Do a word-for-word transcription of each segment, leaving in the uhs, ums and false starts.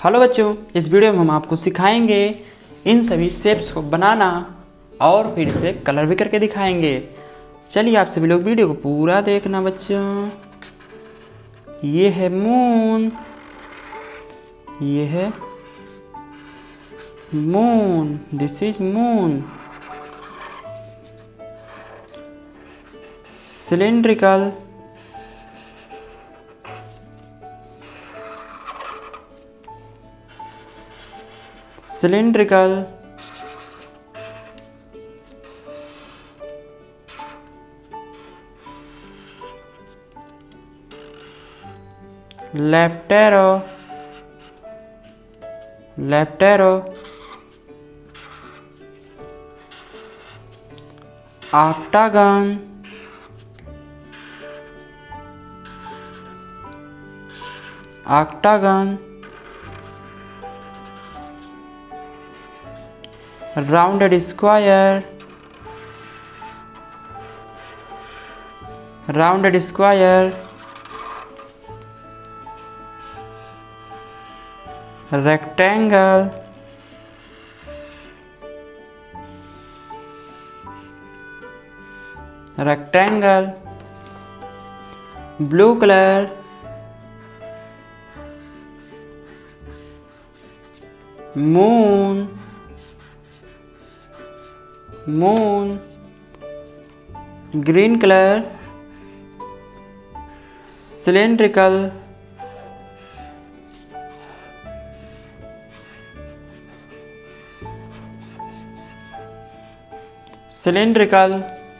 Hello बच्चों, इस video में हम आपको सिखाएंगे इन सभी शेप्स को बनाना और फिर इसे कलर भी करके दिखाएंगे। चलिए आप सभी लोग वीडियो को पूरा देखना बच्चों। ये है मून, ये है moon, this is moon. Cylindrical, cylindrical, left arrow, left arrow, octagon, octagon, rounded square, rounded square, rectangle, rectangle, blue color, moon, moon, green color, cylindrical, cylindrical,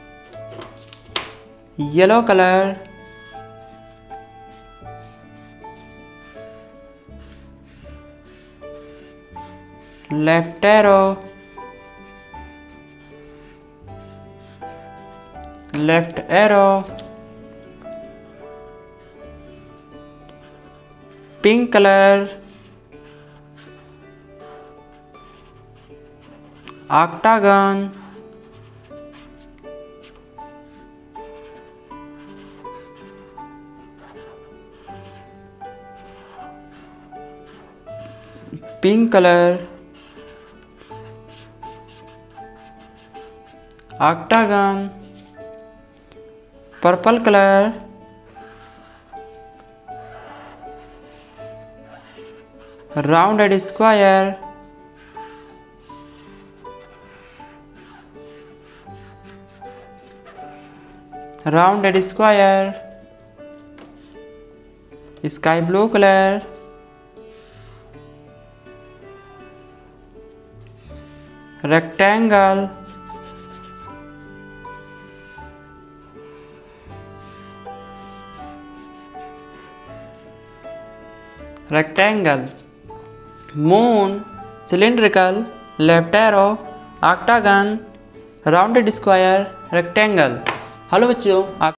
yellow color, left arrow, left arrow, pink color, octagon, pink color, octagon, purple color, rounded square, rounded square, sky blue color, rectangle, rectangle, moon, cylindrical, left arrow, octagon, rounded square, rectangle। Hello बच्चों, आप